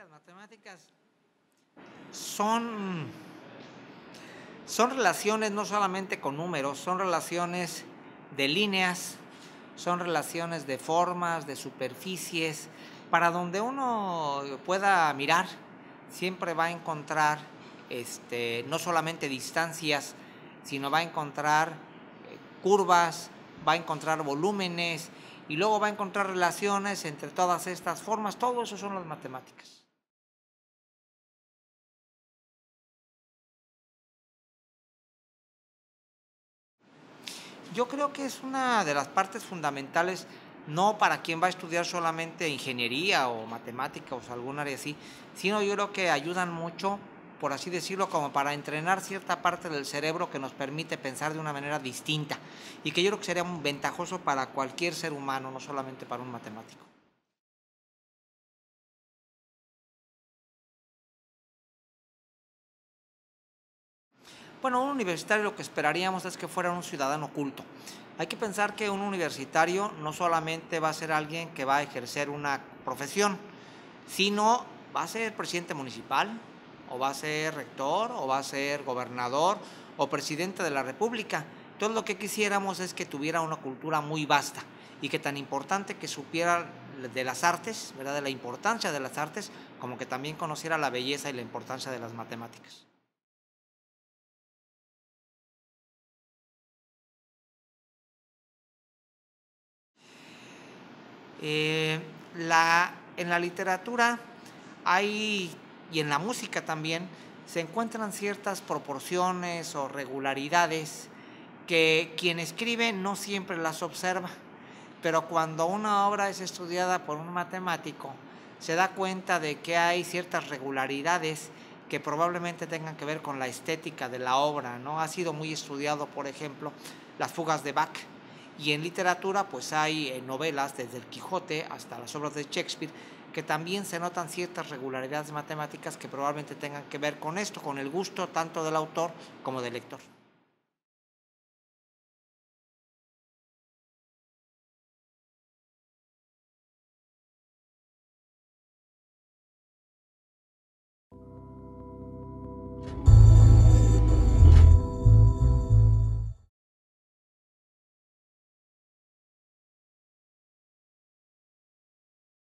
las matemáticas son, son relaciones no solamente con números, son relaciones de líneas, son relaciones de formas, de superficies, para donde uno pueda mirar, siempre va a encontrar no solamente distancias, sino va a encontrar curvas, va a encontrar volúmenes y luego va a encontrar relaciones entre todas estas formas. Todo eso son las matemáticas. Yo creo que es una de las partes fundamentales, no para quien va a estudiar solamente ingeniería o matemáticas o algún área así, sino yo creo que ayudan mucho, por así decirlo, como para entrenar cierta parte del cerebro que nos permite pensar de una manera distinta y que yo creo que sería un ventajoso para cualquier ser humano, no solamente para un matemático. Bueno, un universitario lo que esperaríamos es que fuera un ciudadano culto. Hay que pensar que un universitario no solamente va a ser alguien que va a ejercer una profesión, sino va a ser presidente municipal, o va a ser rector, o va a ser gobernador, o presidente de la República. Entonces lo que quisiéramos es que tuviera una cultura muy vasta y que tan importante que supiera de las artes, ¿verdad? De la importancia de las artes, como que también conociera la belleza y la importancia de las matemáticas. Eh, en la literatura hay, y en la música también, se encuentran ciertas proporciones o regularidades que quien escribe no siempre las observa, pero cuando una obra es estudiada por un matemático, se da cuenta de que hay ciertas regularidades que probablemente tengan que ver con la estética de la obra, ¿no? Ha sido muy estudiado, por ejemplo, las fugas de Bach, y en literatura pues hay novelas desde el Quijote hasta las obras de Shakespeare que también se notan ciertas regularidades matemáticas que probablemente tengan que ver con esto, con el gusto tanto del autor como del lector.